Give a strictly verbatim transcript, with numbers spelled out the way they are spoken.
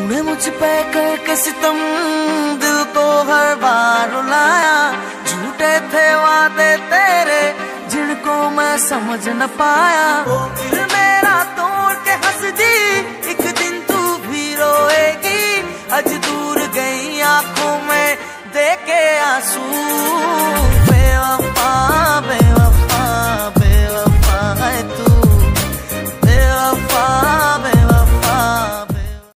तूने मुझ पे करके सितम दिल को हर बार रुलाया। झूठे थे वादे तेरे जिनको मैं समझ न पाया।